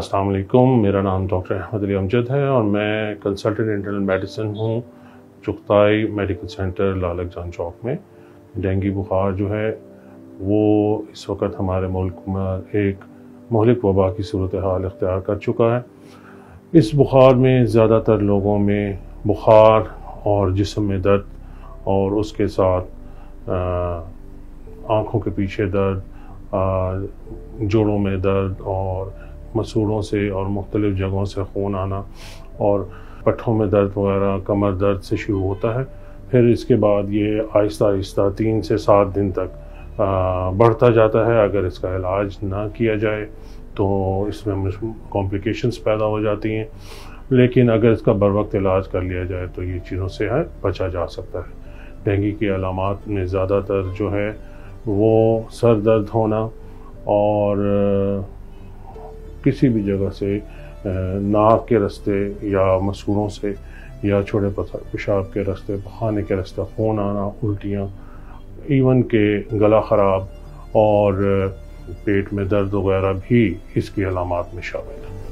السلام علیکم، میرا نام ڈاکٹر احمد علی امجد ہے اور میں کنسلٹنٹ انٹرنل میڈیسن ہوں چغتائی میڈیکل سینٹر لالک جان چوک میں۔ ڈینگی بخار جو ہے وہ اس وقت ہمارے ملک میں ایک مہلک وبا کی صورتحال اختیار کر چکا ہے۔ اس بخار میں زیادہ تر لوگوں میں بخار اور جسم میں درد اور اس کے ساتھ آنکھوں کے پیچھے درد، جوڑوں میں درد اور مسوڑوں سے اور مختلف جگہوں سے خون آنا اور پٹھوں میں درد وغیرہ، کمر درد سے شروع ہوتا ہے۔ پھر اس کے بعد یہ آہستہ آہستہ 3 سے 7 دن تک بڑھتا جاتا ہے۔ اگر اس کا علاج نہ کیا جائے تو اس میں کمپلیکیشنز پیدا ہو جاتی ہیں، لیکن اگر اس کا بر وقت علاج کر لیا جائے تو یہ چیزوں سے بچا جا سکتا ہے۔ ڈینگی کی علامات میں زیادہ تر جو ہے وہ سر درد ہونا اور کسی بھی جگہ سے ناک کے راستے یا مسوڑوں سے یا چھوٹے پیشاب کے راستے، پخانے کے راستے خون آنا، الٹیاں، ایون کہ گلا خراب اور پیٹ میں درد وغیرہ بھی اس کی علامات میں شامل ہیں۔